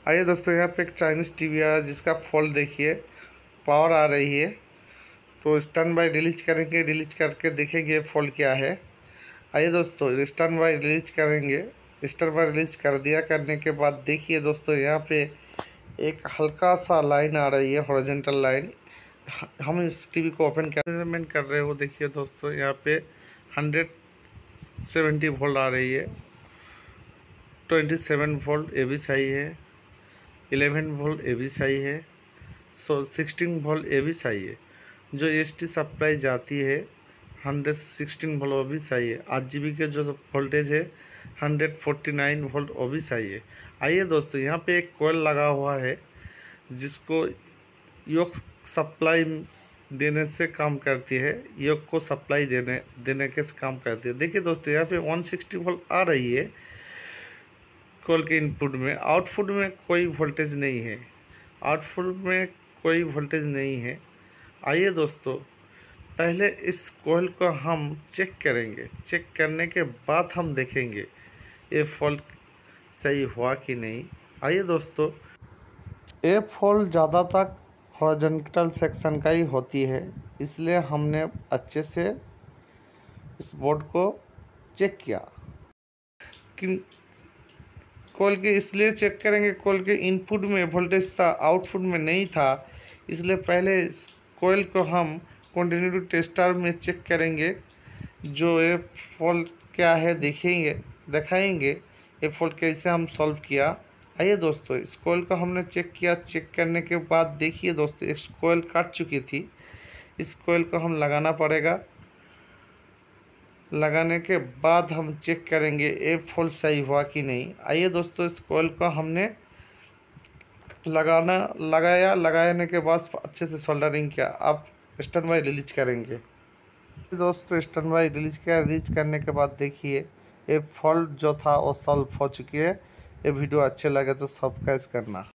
आइए दोस्तों, यहाँ पे एक चाइनीज़ टीवी आया जिसका फॉल्ट देखिए, पावर आ रही है। तो स्टैंड बाय रिलीज करेंगे, रिलीज करके देखेंगे फॉल्ट क्या है। आइए दोस्तों, स्टैंड बाय रिलीज करेंगे। स्टैंड बाय रिलीज कर दिया, करने के बाद देखिए दोस्तों, यहाँ पे एक हल्का सा लाइन आ रही है, हॉरिजॉन्टल लाइन। हम इस टीवी को ओपन कर रहे हो, देखिए दोस्तों, यहाँ पे 170 वोल्ट आ रही है, 27 वोल्ट ये भी सही है, 11 वोल्ट ये भी सही है, 16 वोल्ट ये भी सही है। जो एसटी सप्लाई जाती है 116 वोल्ट वो भी सही है। 8 GB के जो वोल्टेज है 149 वोल्ट वो भी सही है। आइए दोस्तों, यहाँ पे एक कोयल लगा हुआ है जिसको योग सप्लाई देने से काम करती है, योग को सप्लाई देने के काम करती है। देखिए दोस्तों, यहाँ पे 160 वोल्ट आ रही है कोयल के इनपुट में। आउटपुट में कोई वोल्टेज नहीं है, आउटपुट में कोई वोल्टेज नहीं है। आइए दोस्तों, पहले इस कोयल को हम चेक करेंगे। चेक करने के बाद हम देखेंगे ये फॉल्ट सही हुआ कि नहीं। आइए दोस्तों, ये फॉल्ट ज़्यादातर हॉरिजॉन्टल सेक्शन का ही होती है, इसलिए हमने अच्छे से इस बोर्ड को चेक किया। कि कोयल के इसलिए चेक करेंगे, कोयल के इनपुट में वोल्टेज था, आउटपुट में नहीं था, इसलिए पहले इस कोयल को हम कंटिन्यूटी टेस्टर में चेक करेंगे। जो ये फॉल्ट क्या है दिखाएंगे ये फॉल्ट कैसे हम सॉल्व किया। आइए दोस्तों, इस कोयल को हमने चेक किया। चेक करने के बाद देखिए दोस्तों, इस कोयल कट चुकी थी। इस कोयल को हम लगाना पड़ेगा। लगाने के बाद हम चेक करेंगे ये फॉल्ट सही हुआ कि नहीं। आइए दोस्तों, इस कोयल को हमने लगाने के बाद अच्छे से सोल्डरिंग किया। अब स्टैंड बाय रिलीज करेंगे। दोस्तों, स्टैंड बाय रिलीज किया। रिलीज करने के बाद देखिए ये फॉल्ट जो था वो सॉल्व हो चुकी है। ये वीडियो अच्छे लगे तो सब्सक्राइब करना।